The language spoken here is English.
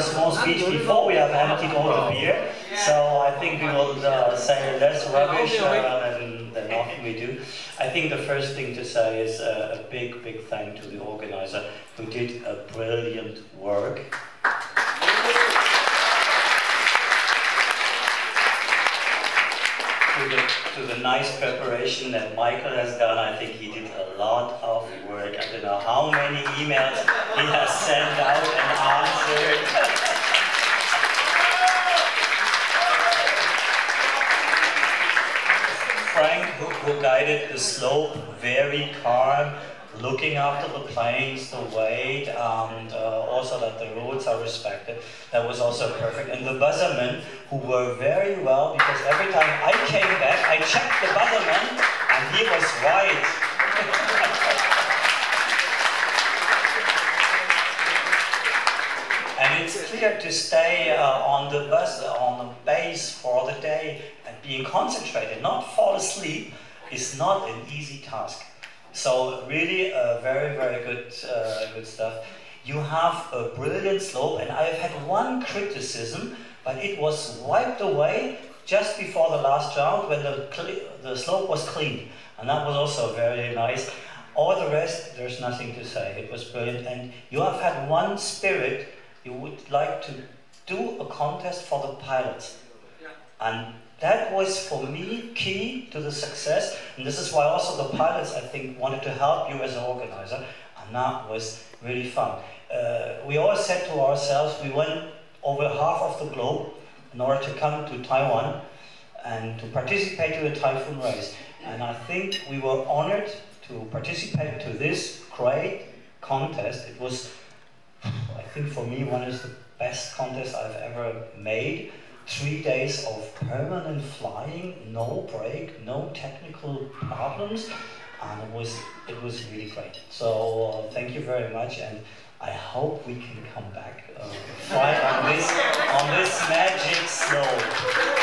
small speech before we have emptied all the beer. So I think we will say less rubbish than often we do. I think the first thing to say is a big, big thank to the organizer who did a brilliant work. To the nice preparation that Michael has done. I think he did a lot of work. I don't know how many emails he has sent out and answered. Frank, who guided the slope, very calm, looking after the planes, the weight, and also that the rules are respected. That was also perfect. And the buzzermen, who were very well, because every time I came back, I checked the buzzerman, and he was right. And it's clear to stay on the bus, on the base for the day, and being concentrated, not fall asleep, is not an easy task. So really very, very good stuff. You have a brilliant slope, and I've had one criticism, but it was wiped away just before the last round when the slope was clean. And that was also very nice. All the rest, there's nothing to say. It was brilliant. And you have had one spirit. You would like to do a contest for the pilots. And that was, for me, key to the success, and this is why also the pilots, I think, wanted to help you as an organizer, and that was really fun. We all said to ourselves, we went over half of the globe in order to come to Taiwan and to participate in the Typhoon race, and I think we were honored to participate to this great contest. It was, I think for me, one of the best contests I've ever made. 3 days of permanent flying, no break, no technical problems, and it was really great. So thank you very much, and I hope we can come back fly on this magic slope.